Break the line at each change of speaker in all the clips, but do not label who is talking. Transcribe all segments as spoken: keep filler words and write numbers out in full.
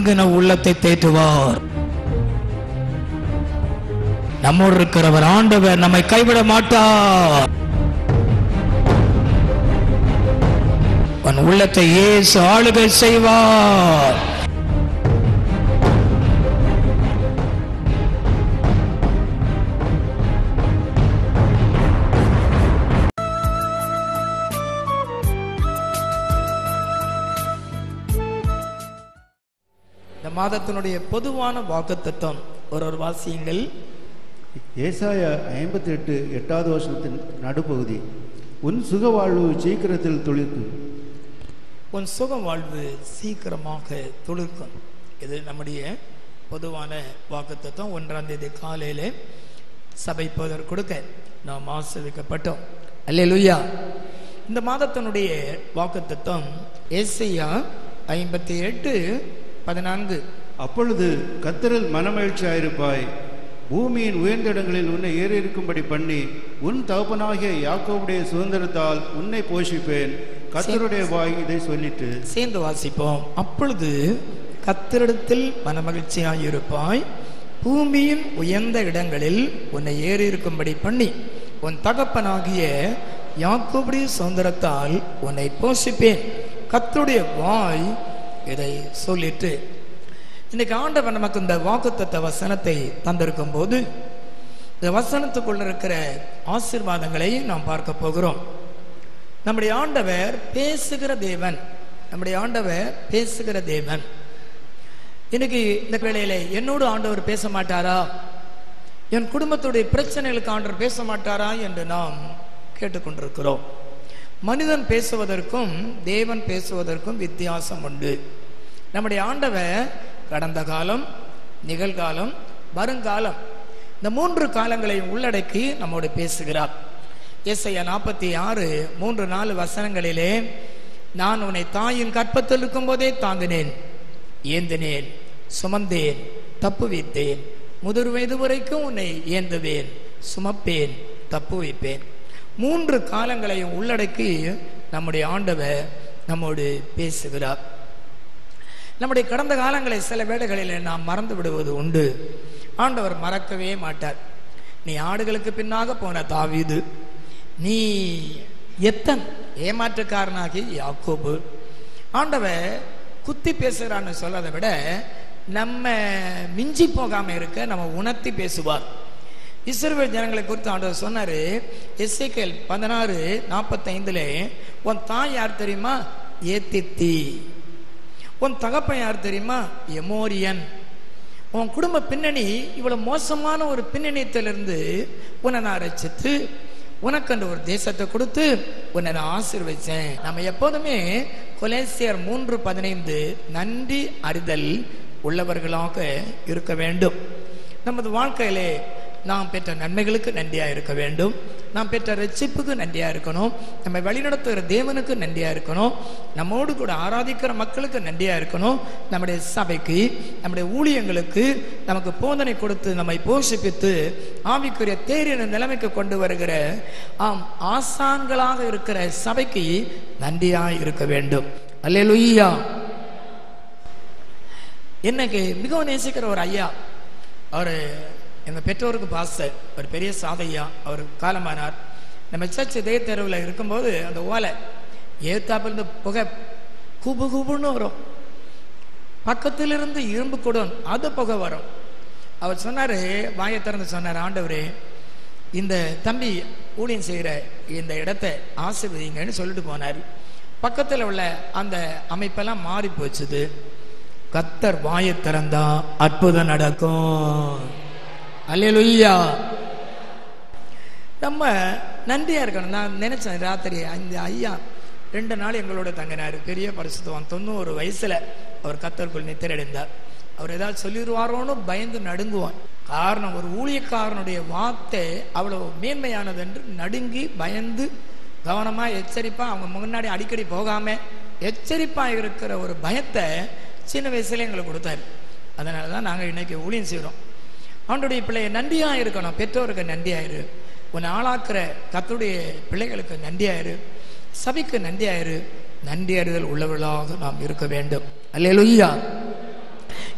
கலங்கின உள்ளத்தை தேற்றுவார். நம்மோடு இருக்கிறவர் ஆண்டவர் நம்மை கைவிட மாட்டார். உன் உள்ளத்தை இயேசு ஆளுகை செய்வார். இந்த மாதத்தினுடைய பொதுவான வாக்குத்தத்தம் ஒரு ஒரு வாசியங்கள்.
ஏசாயா ஐம்பத்தி எட்டு எட்டாவது வருஷத்தின் நடுப்பகுதி. உன் சுக வாழ்வு சீக்கிரத்தில் துளிர்க்கும்.
உன் சுக வாழ்வு சீக்கிரமாக துளிர்க்கும். இது நம்முடைய பொதுவான வாக்குத்தத்தம். ஒன்றாம் தேதி காலையில சபை போதர் கொடுக்க நாம் ஆசீர்வதிக்கப்பட்டோம். அல்லேலூயா. இந்த மாதத்தினுடைய வாக்குத்தத்தம் ஏசாயா ஐம்பத்தி எட்டு பதினான்கு.
அப்பொழுது கர்த்தரில் மனமகிழ்ச்சியாயிருப்பாய், பூமியின் உயர்ந்த இடங்களில் உன்னை ஏறி இருக்கும்படி பண்ணி உன் தகப்பனாகிய யாக்கோபுடைய சுதந்திரத்தால் உன்னை போஷிப்பேன். கர்த்தருடைய வாய் இதை சொல்லிட்டு.
சேர்ந்து வாசிப்போம். அப்பொழுது கர்த்தரிடத்தில் மனமகிழ்ச்சியாயிருப்பாய், பூமியின் உயர்ந்த இடங்களில் உன்னை ஏறி இருக்கும்படி பண்ணி உன் தகப்பனாகிய யாக்கோபுடைய சுதந்திரத்தால் உன்னை போஷிப்பேன். கர்த்தருடைய வாய் இதை சொல்லிட்டு. இன்னைக்கு ஆண்டவர் நமக்கு இந்த வாக்குத்தத்த வசனத்தை தந்திருக்கும் போது இந்த வசனத்துக்குள்ள இருக்கிற ஆசீர்வாதங்களை நாம் பார்க்க போகிறோம். நம்முடைய ஆண்டவர் பேசுகிற தேவன். நம்முடைய ஆண்டவர் பேசுகிற தேவன். இன்னைக்கு இந்த வேளையில என்னோடு ஆண்டவர் பேச மாட்டாரா, என் குடும்பத்துடைய பிரச்சனைகளுக்கு ஆண்டவர் பேச மாட்டாரா என்று நாம் கேட்டுக்கொண்டிருக்கிறோம். மனிதன் பேசுவதற்கும் தேவன் பேசுவதற்கும் வித்தியாசம் உண்டு. நம்முடைய ஆண்டவர் கடந்த காலம், நிகழ்காலம், வருங்காலம், இந்த மூன்று காலங்களையும் உள்ளடக்கி நம்மோடு பேசுகிறார். ஏசாயா நாற்பத்தி ஆறு மூன்று நாலு வசனங்களிலே, நான் உன்னை தாயின் கற்பத்தில் இருக்கும் போதே தாங்கினேன், ஏந்தினேன், சுமந்தேன், தப்புவித்தேன், முதிர் வயது வரைக்கும் உன்னை ஏந்துவேன், சுமப்பேன், தப்பு வைப்பேன். மூன்று காலங்களையும் உள்ளடக்கி நம்முடைய ஆண்டவர் நம்மோடு பேசுகிறார். நம்முடைய கடந்த காலங்களை சில வேளைகளில் நாம் மறந்து விடுவது உண்டு. ஆண்டவர் மறக்கவே மாட்டார். நீ ஆடுகளுக்கு பின்னாக போன தாவீது, நீ எத்தன் ஏமாற்றுக்காரனாகி யாக்கோபு. ஆண்டவர் குத்தி பேசுகிறான்னு சொல்றதை விட நம்ம மிஞ்சி போகாம இருக்க நம்ம உணர்த்தி பேசுவார். இஸ்ரவேல் ஜனங்களை குறித்து ஆண்டவர் சொன்னாரு, எசேக்கியேல் பதினாறு நாற்பத்தி ஐந்துல, உன் தாய் யார் தெரியுமா? ஏத்தித்தி. உன் தகப்பன் யார் தெரியுமா? எமோரியன். உன் குடும்ப பின்னணி இவ்வளவு மோசமான ஒரு பின்னணியத்திலிருந்து உன்னை நான் ரட்சித்து உனக்கு அந்த ஒரு தேசத்தை கொடுத்து உன்னை நான் ஆசீர்வதிச்சேன். நம்ம எப்போதுமே கொலேசியர் மூன்று பதினைந்து நன்றி அறிதல் உள்ளவர்களாக இருக்க வேண்டும். நமது வாழ்க்கையிலே நாம் பெற்ற நன்மைகளுக்கு நன்றியா இருக்க வேண்டும். நாம் பெற்ற ரட்சிப்புக்கு நன்றியா இருக்கணும். நம்ம வழிநடத்துகிற தேவனுக்கு நன்றியா இருக்கணும். நம்மோடு கூட ஆராதிக்கிற மக்களுக்கு நன்றியா இருக்கணும். நம்முடைய சபைக்கு, நம்முடைய ஊழியங்களுக்கு நமக்கு போதனை கொடுத்து நம்மை போஷிப்பித்து ஆவிக்குரிய தேறின நிலைமைக்கு கொண்டு வருகிற ஆம் ஆசான்களாக இருக்கிற சபைக்கு நன்றியா இருக்க வேண்டும். அல்லேலூயா. இன்னைக்கு மிகவும் நேசிக்கிற ஒரு ஐயா, அவர் எங்கள் பெற்றோருக்கு பாஸ்டர், ஒரு பெரிய சாதையா, அவர் காலமானார். நம்ம சர்ச் இதே தெருவில் இருக்கும்போது அந்த ஓலை ஏத்தாப்பிலிருந்து புகை குபு குபுன்னு வரும், பக்கத்திலிருந்து இரும்பு கூடும், அது புகை வரும். அவர் சொன்னார், வாயை திறந்து சொன்னார், ஆண்டவரே இந்த தம்பி ஊழியம் செய்கிற இந்த இடத்தை ஆசீர்வதிங்கன்னு சொல்லிட்டு போனார். பக்கத்தில் உள்ள அந்த அமைப்பெல்லாம் மாறி போச்சுது. கர்த்தர் வாயை திறந்தா அற்புதம் நடக்கும். அல்லேலூயா. நம்ம நன்றியா இருக்கணும். நான் நினைச்சேன் ராத்திரி, இந்த ஐயா ரெண்டு நாள் எங்களோட தங்கினார். பெரிய பரிசுத்தவான், தொண்ணூறு வயசுல அவர் கர்த்தருக்குள் நித்திரையடைந்தார். அவர் ஏதாவது சொல்லிடுவாரோன்னு பயந்து நடுங்குவான். காரணம், ஒரு ஊழியக்காரனுடைய வார்த்தை அவ்வளவு மேன்மையானது என்று நடுங்கி பயந்து கவனமா எச்சரிப்பா, அவங்க முன்னாடி அடிக்கடி போகாம எச்சரிப்பா இருக்கிற ஒரு பயத்தை சின்ன வயசுல எங்களுக்கு கொடுத்தாரு. அதனாலதான் நாங்க இன்னைக்கு ஊழியம் செய்யறோம். ஆண்டவருடைய பிள்ளையை நன்றியா இருக்கணும். பெற்றோருக்கு நன்றியாயிரு, உன்னை ஆளாக்குற கர்த்தருடைய பிள்ளைகளுக்கு நன்றியாயிரு, சபைக்கு நன்றியாயிரு. நன்றி அறிதல் உள்ளவர்களாக நாம் இருக்க வேண்டும். அல்லேலூயா.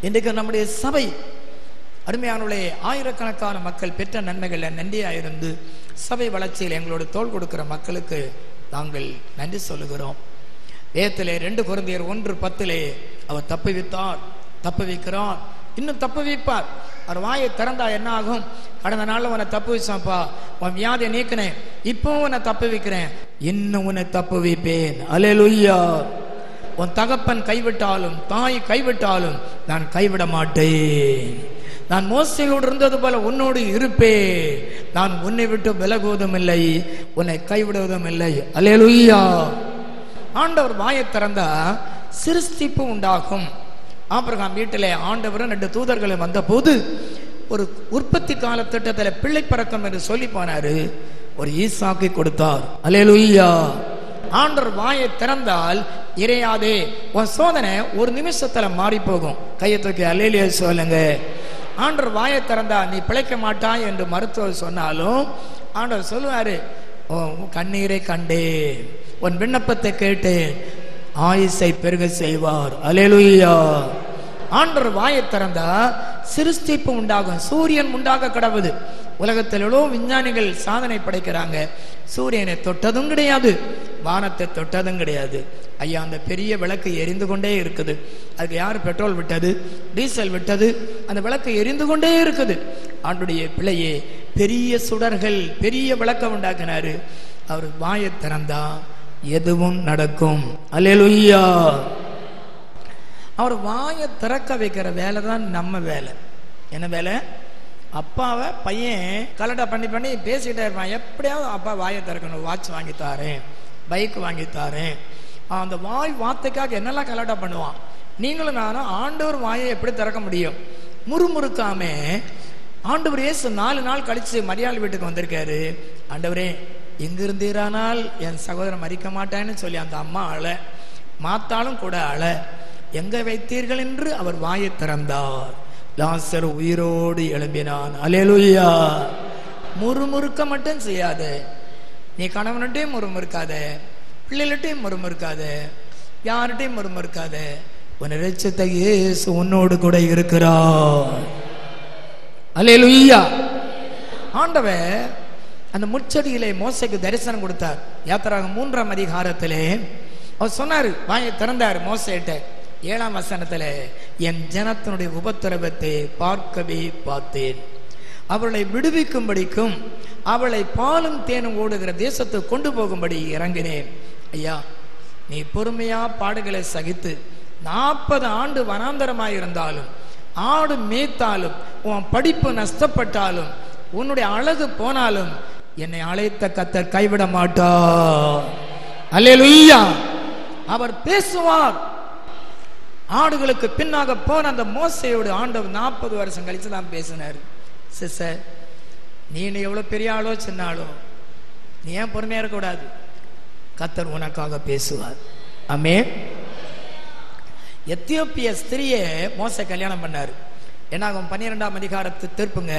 இன்றைக்கு நம்முடைய சபை அருமையானுடைய ஆயிரக்கணக்கான மக்கள் பெற்ற நன்மைகளில் நன்றியாயிருந்து சபை வளர்ச்சியில் எங்களோட தோள் கொடுக்கிற மக்களுக்கு நாங்கள் நன்றி சொல்லுகிறோம். வேதத்திலே ரெண்டு கொரிந்தியர் ஒன்று பத்திலே அவர் தப்பு வைத்தார், தப்பு வைக்கிறார், இன்னும் தப்பு வைப்பார். அவர் வாயை திறந்தா என்ன ஆகும்? கடந்த நாள்ல உன்னை தப்பு வச்சான்ப்பா, உன் வியாதியை நீக்கினேன், இப்போ உன்னை தப்பு வைக்கிறேன், இன்னும் உன்னை தப்பு வைப்பேன். அல்லேலூயா. உன் தகப்பன் கைவிட்டாலும் தாய் கைவிட்டாலும் நான் கைவிட மாட்டேன். நான் மோசையோடு இருந்தது போல உன்னோடு இருப்பேன். நான் உன்னை விட்டு விலகுவதும் இல்லை, உன்னை கைவிடுவதும் இல்லை. அல்லேலூயா. ஆண்டவர் வாயை திறந்தா சிருஷ்டிப்பு உண்டாகும். ஆபிரகாம் வீட்டிலே ஆண்டவரும் ரெண்டு தூதர்களும் வந்த போது ஒரு உற்பத்தி கால திட்டத்தில் பிள்ளை பிறக்கம் என்று சொல்லி போனாரு. ஒரு ஈசாக்கை கொடுத்தார். அல்லேலூயா. ஆண்டவர் வாயை திறந்தால் இறையாதே, உன் சோதனை ஒரு நிமிஷத்துல மாறி போகும். கையை தூக்கி அல்லேலூயா சொல்லுங்க. ஆண்டவர் வாயை திறந்தா நீ பிழைக்க மாட்டாய் என்று மருத்துவர் சொன்னாலும் ஆண்டவர் சொல்லுவாரு, கண்ணீரை கண்டே, உன் விண்ணப்பத்தை கேட்டு ஆயுசை பெருக செய்வார். அல்லேலூயா. ஆண்டவர் வாயை திறந்தா சிருஷ்டிப்பு உண்டாகும். சூரியன் உண்டாக கடவுது. உலகத்தில் எவ்வளோ விஞ்ஞானிகள் சாதனை படைக்கிறாங்க. சூரியனை தொட்டதும் கிடையாது, வானத்தை தொட்டதும் கிடையாது. ஐயா, அந்த பெரிய விளக்கு எரிந்து கொண்டே இருக்குது. அதுக்கு யார் பெட்ரோல் விட்டது, டீசல் விட்டது? அந்த விளக்கு எரிந்து கொண்டே இருக்குது. ஆண்டுடைய பிள்ளையே, பெரிய சுடர்கள், பெரிய விளக்க உண்டாக்கினாரு. அவர் வாயை திறந்தா எதுவும் நடக்கும். அல்லேலூயா. அவர் வாயை திறக்க வைக்கிற வேலை தான் நம்ம வேலை. என்ன வேலை? அப்பாவை பையன் கலட்டா பண்ணி பண்ணி பேசிக்கிட்டே இருப்பான். எப்படியாவது அப்பா வாயை திறக்கணும், வாட்ச் வாங்கி தாரேன், பைக் வாங்கி தாரேன். அந்த வாய் வார்த்தைக்காக என்னெல்லாம் கலட்டா பண்ணுவான். நீங்களும் நானும் ஆண்டவர் வாயை எப்படி திறக்க முடியும்? முறுமுறுக்காம ஆண்டவர் இயேசு நாலு நாள் கழிச்சு மரியாள் வீட்டுக்கு வந்திருக்காரு. ஆண்டவரே, எங்கிருந்தீரானால் என் சகோதரன் மறிக்க மாட்டான்னு சொல்லி அந்த அம்மா அழ, மாத்தாலும் கூட அழ, எங்க வைத்தீர்கள் என்று அவர் வாயை திறந்தார். லாசர் உயிரோடு எழும்பினான். அல்லேலூயா. முறுமுறுக்க மட்டும் செய்யாத. நீ கணவன்கிட்டையும் முறுமுறுக்காத, பிள்ளைகள்கிட்டையும் முறுமுறுக்காத, யார்கிட்டையும் முறுமுறுக்காத. உன் இரட்சகர் இயேசு உன்னோடு கூட இருக்கிறார். அல்லேலூயா. ஆண்டவர் அந்த முச்சடியிலே மோசைக்கு தரிசனம் கொடுத்தார். யாத்திராகமம் மூன்றாம் அதிகாரத்திலே அவர் சொன்னார், வாயை திறந்தார் மோசேட்ட. ஏழாம் வசனத்துல, என் ஜனத்தினுடைய உபத்திரவத்தை பார்க்கவே பார்த்தேன், அவளை விடுவிக்கும்படிக்கும் அவளை பாலும் தேனும் ஓடுகிற தேசத்தை கொண்டு போகும்படி இறங்கினேன். ஐயா, நீ பொறுமையா பாடுகளை சகித்து நாற்பது ஆண்டு வனாந்தரமாயிருந்தாலும், ஆடு மேய்த்தாலும், உன் படிப்பு நஷ்டப்பட்டாலும், உன்னுடைய அழகு போனாலும் என்னை அழைத்த கர்த்தர் கைவிட மாட்டார். அல்லேலூயா. அவர் பேசுவார். ஆடுகளுக்கு பின்னாக போன அந்த மோசையோடு ஆண்டவர் நாற்பது வருஷம் கழிச்சு தான் பேசினார். சிஸ்டர், நீ எவ்வளவு பெரிய ஆளோ சின்ன ஆளோ, நீ ஏன் பொறுமையா இருக்கக்கூடாது? கர்த்தர் உனக்காக பேசுவார். ஆமென். எத்தியோப்பிய ஸ்திரியை மோசை கல்யாணம் பண்ணார். என்னாகும் பன்னிரெண்டாம் அதிகாரத்து தீர்ப்புங்க.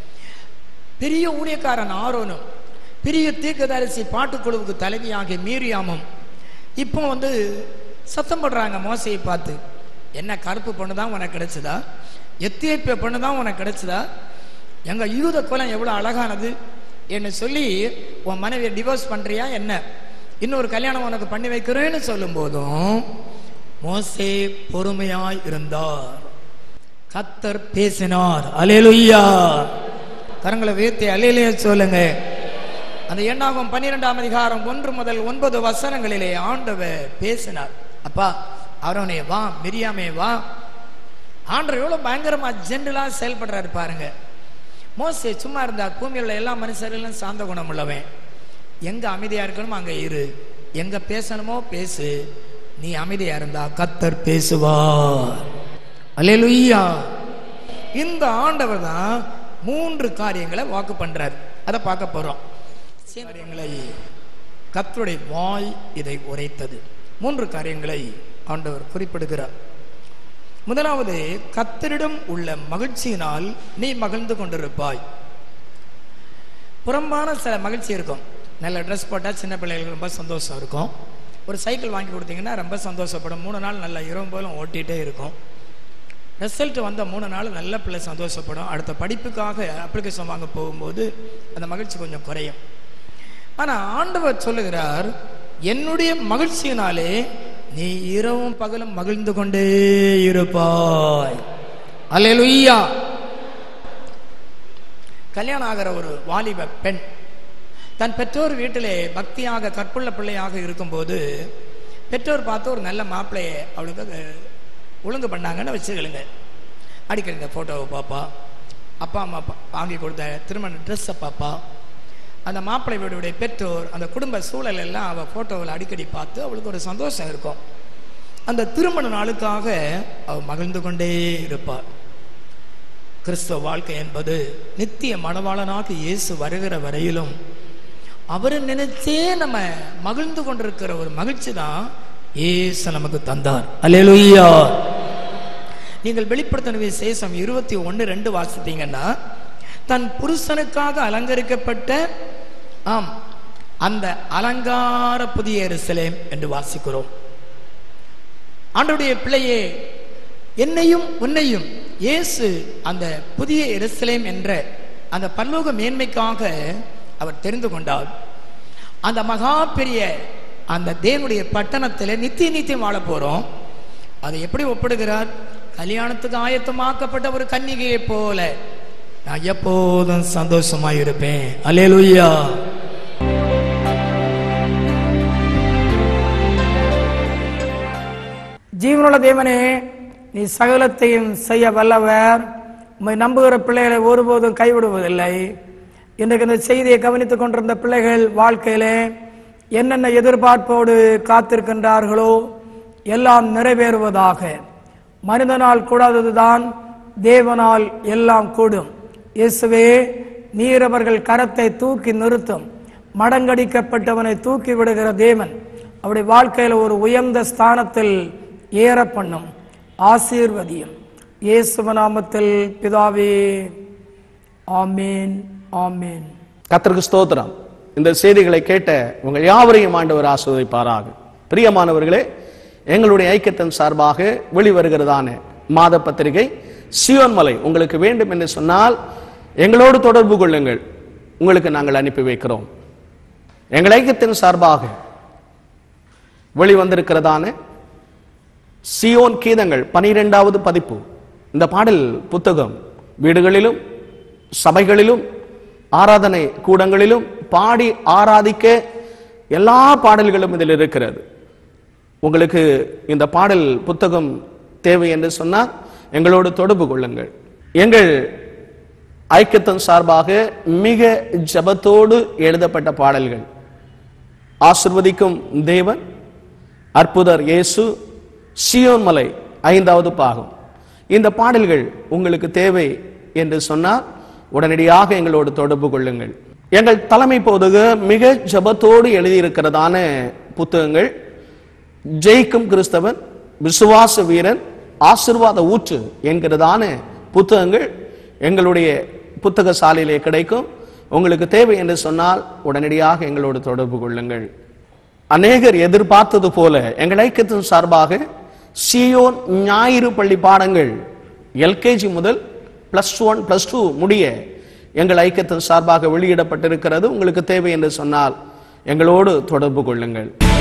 பெரிய ஊழியக்காரன் ஆரோனும் பெரிய தீர்க்கதரிசி பாட்டுக்குழுவுக்கு தலைவியாகிய மீரியாமும் இப்போ வந்து சத்தம் போடுறாங்க மோசையை பார்த்து. என்ன கருப்பு பொண்ணு தான் உனக்கு கிடைச்சதா? எத்தியோப்பிய பொண்ணு தான் உனக்கு கிடைச்சதா? எங்க யூத குலம் எவ்வளவு அழகானது என்று சொல்லி உன் மனைவியை டிவோர்ஸ் பண்றியா என்ன? இன்னொரு கல்யாணம் உனக்கு பண்ணி வைக்கிறேன்னு சொல்லும் போதும் மோசே பொறுமையாய் இருந்தார். கர்த்தர் பேசினார். அல்லேலூயா. கரங்களை உயர்த்தி அல்லேலூயா சொல்லுங்க. அந்த எண்ணாகும் பன்னிரெண்டாம் அதிகாரம் ஒன்று முதல் ஒன்பது வசனங்களிலே ஆண்டவர் பேசினார். அப்பா ஆரோனே வா, மிரியாமே வா. ஆண்டவர் எவ்வளவு பயங்கரமா ஜென்ரலா செயல்படுறாரு பாருங்க. மோசே சும்மா இருந்தார். பூமியில் உள்ள எல்லா மனுஷர்களும் சாந்த குணம் உள்ளவன். எங்க அமைதியா இருக்கணுமோ அங்க இரு, எங்க பேசணுமோ பேசு. நீ அமைதியா இருந்தா கர்த்தர் பேசுவார். அல்லேலூயா. இந்த ஆண்டவர் தான் மூன்று காரியங்களை வாக்கு பண்றார். அதை பார்க்க போறோம். காரியங்களை கர்த்தருடைய வாய் இதை உரைத்தது. மூன்று காரியங்களை ஆண்டவர் குறிப்பிடுகிறார். முதலாவது, கர்த்தரிடம் உள்ள மகிழ்ச்சியினால் நீ மகிழ்ந்து கொண்டிருப்பாய். புறம்பான சில மகிழ்ச்சி இருக்கும். நல்ல ட்ரெஸ் போட்டால் சின்ன பிள்ளைகளுக்கு ரொம்ப சந்தோஷம் இருக்கும். ஒரு சைக்கிள் வாங்கி கொடுத்தீங்கன்னா ரொம்ப சந்தோஷப்படும். மூணு நாள் நல்ல இரவு போலும் ஓட்டிகிட்டே இருக்கும். ரிசல்ட் வந்த மூணு நாள் நல்ல பிள்ளை சந்தோஷப்படும். அடுத்த படிப்புக்காக அப்ளிகேஷன் வாங்க போகும்போது அந்த மகிழ்ச்சி கொஞ்சம் குறையும். ஆனால் ஆண்டவர் சொல்லுகிறார், என்னுடைய மகிழ்ச்சியினாலே நீ இரவும் பகலும் மகிழ்ந்து கொண்டே இருப்பாய். அல்லேலூயா. கல்யாணம் ஆகிற ஒரு வாலிப பெண் தன் பெற்றோர் வீட்டிலே பக்தியாக கற்புள்ள பிள்ளையாக இருக்கும்போது பெற்றோர் பார்த்து ஒரு நல்ல மாப்பிள்ளையை அவளுக்கு ஒழுங்கு பண்ணாங்கன்னு வச்சுக்கலுங்க. அடிக்கடி இந்த ஃபோட்டோவை பார்ப்பா, அப்பா அம்மா வாங்கி கொடுத்த திருமண ட்ரெஸ்ஸை பார்ப்பா. அந்த மாப்பிள்ளை வீடுடைய பெற்றோர் அந்த குடும்ப சூழல் எல்லாம் அவள் ஃபோட்டோவில் அடிக்கடி பார்த்து அவளுக்கு ஒரு சந்தோஷம் இருக்கும். அந்த திருமண நாளுக்காக அவள் மகிழ்ந்து கொண்டே இருப்பாள். கிறிஸ்தவ வாழ்க்கை என்பது நித்திய மணவாளனாக இயேசு வருகிற வரையிலும் அவரை நினைச்சே நம்ம மகிழ்ந்து கொண்டிருக்கிற ஒரு மகிழ்ச்சி தான் இயேசு நமக்கு தந்தார். அல்லேலூயா. நீங்கள் வெளிப்படுத்தின விசேஷம் இருபத்தி ஒன்று ரெண்டு வாசித்தீங்கன்னா, தன் புருஷனுக்காக அலங்கரிக்கப்பட்ட ஆம் அந்த அலங்கார புதிய எருசலேம் என்று வாசிக்கிறோம். ஆண்டவருடைய பிள்ளையே, என்னையும் உன்னையும் இயேசு அந்த புதிய எருசலேம் என்ற அந்த பரலோக மேன்மைக்காக அவர் தெரிந்து கொண்டார். அந்த மகா பெரிய அந்த தேவனுடைய பட்டணத்தில் நித்திய நித்தியம் வாழ போறோம். அதை எப்படி ஒப்பிடுகிறார்? கல்யாணத்துக்கு ஆயத்தமாக்கப்பட்ட ஒரு கன்னிகையை போல நான் எப்போதும் சந்தோஷமாய் இருப்பேன். அல்லேலூயா.
ஜீவனுள்ள தேவனே, நீ சகலத்தையும் செய்ய வல்லவர். உம்மை நம்புகிற பிள்ளைகளை ஒருபோதும் கைவிடுவதில்லை. இன்றைக்கு இந்த செய்தியை கவனித்துக் கொண்டிருந்த பிள்ளைகள் வாழ்க்கையிலே என்னென்ன எதிர்பார்ப்போடு காத்திருக்கின்றார்களோ எல்லாம் நிறைவேறுவதாக. மனிதனால் கூடாததுதான் தேவனால் எல்லாம் கூடும். இயேசுவே, நீர் அவர்கள் கரத்தை தூக்கி நிறுத்தும். மடங்கடிக்கப்பட்டவனை தூக்கி விடுகிற தேவன் அவருடைய வாழ்க்கையில் ஒரு உயர்ந்த ஸ்தானத்தில் ஏற பண்ணும். ஆசீர்வதியும். இயேசுவ நாமத்தில் பிதாவே, ஆமீன், ஆமீன்.
கர்த்தருக்கு ஸ்தோத்திரம். இந்த செய்திகளை கேட்ட உங்கள் யாவரையும் ஆண்டவர் ஆசீர்வதிப்பாராக. பிரியமானவர்களே, எங்களுடைய ஐக்கியத்தின் சார்பாக வெளிவருகிறதான மாத பத்திரிகை சியோன் மலை உங்களுக்கு வேண்டும் என்று சொன்னால் எங்களோடு தொடர்பு கொள்ளுங்கள். உங்களுக்கு நாங்கள் அனுப்பி வைக்கிறோம். எங்கள் ஐக்கியத்தின் சார்பாக வெளிவந்திருக்கிறதான சியோன் கீதங்கள் பனிரெண்டாவது பதிப்பு. இந்த பாடல் புத்தகம் வீடுகளிலும் சபைகளிலும் ஆராதனை கூடங்களிலும் பாடி ஆராதிக்க எல்லா பாடல்களும் இதில் இருக்கிறது. உங்களுக்கு இந்த பாடல் புத்தகம் தேவை என்று சொன்னால் எங்களோடு தொடர்பு கொள்ளுங்கள். எங்கள் ஐக்கியத்தின் சார்பாக மிக ஜபத்தோடு எழுதப்பட்ட பாடல்கள் ஆசிர்வதிக்கும் தேவன், அற்புதர் இயேசு, சியோன் மலை ஐந்தாவது பாகம். இந்த பாடல்கள் உங்களுக்கு தேவை என்று சொன்னால் உடனடியாக எங்களோடு தொடர்பு கொள்ளுங்கள். எங்கள் தலைமை போதகர் மிக ஜபத்தோடு எழுதியிருக்கிறதான புத்தகங்கள் ஜெயிக்கும் கிறிஸ்தவன், விசுவாச வீரன், ஆசீர்வாத ஊற்று என்கிறதான புத்தகங்கள் எங்களுடைய புத்தக சாலையிலே கிடைக்கும். உங்களுக்கு தேவை என்று சொன்னால் உடனடியாக எங்களோடு தொடர்பு கொள்ளுங்கள். அநேகர் எதிர்பார்த்தது போல எங்கள் ஐக்கியத்தின் சார்பாக சியோன் ஞாயிறு பள்ளி பாடங்கள் எல்கேஜி முதல் பிளஸ் ஒன் பிளஸ் டூ முடிய எங்கள் ஐக்கியத்தின் சார்பாக வெளியிடப்பட்டிருக்கிறது. உங்களுக்கு தேவை என்று சொன்னால் எங்களோடு தொடர்பு கொள்ளுங்கள்.